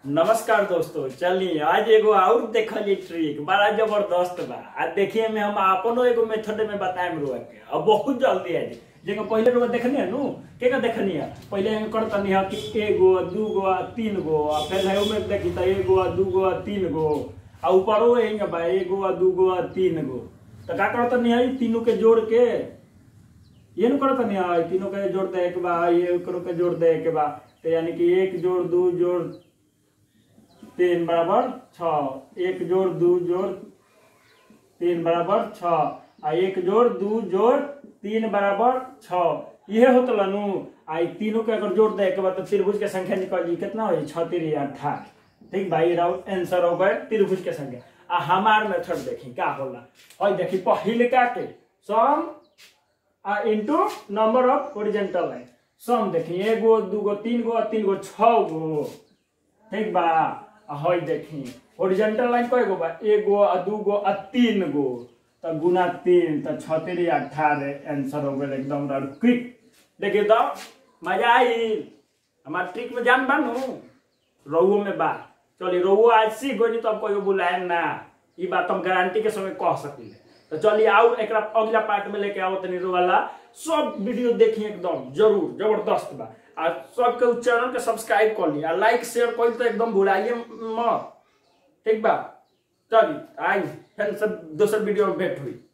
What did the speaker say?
नमस्कार दोस्तों, चलिए आज एगो और देखली ट्रिक बड़ा जबरदस्त बा। आज देखिए में हम अपनो एगो मेथड में बताएम रुआ के अब बहुत जल्दी है जी। जेको पहले रुआ देखनी है नु के का देखनी है पहले हम करतनी है कि एगो दूगो तीन गो फिर है में देखी त एगो दूगो तीन गो आ ऊपरो है बा एगो दूगो तीन गो। तो का करतनी है तीनों के जोड़ के ये नु करतनी है तीनों के जोड़ दे के बा ये करो के जोड़ दे के बा। तो यानी कि एक जोड़ दो जोड़ तीन बराबर 6, एक जोड़ दो जोड़ तीन बराबर 6 आ एक जोड़ दो जोड़ तीन बराबर 6 ये होता नु। आई तीनों के अगर जोड़ दे के बाद तो त्रिभुज के संख्या निकल जी कितना हो 6 3 18। ठीक भाई आंसर हो गए त्रिभुज के संख्या। आ हमार मेथड देखी का होला और देखी पहले का के सम आ into number of horizontal line. Sum देखी एगो दूगो तीन गो 6 गो। ठीक बा हई देखी हॉरिजॉन्टल लाइन कय गो बा एगो दूगो तीन गो तो गुना 3 तो 6 3 18 आंसर हो गए एकदम क्विक। देखिए तो मजा आई हमार ट्रिक में जान बानू रोवो में बा। चलिए रोवो आज सीख गई तो अब कोई बुलाए ना ये बात हम गारंटी के संगे कह सकी। तो चलिए आओ एक अगला पार्ट में लेके आओ तनी वाला सब वीडियो देखिए एकदम जरूर जबरदस्त बा। आ सबके चैनल के सब्सक्राइब कर लिया लाइक शेयर कर तो एकदम भुलाइए मत। ठीक बा चलिए आई फिर सब दोसर वीडियो में भेंट हुई।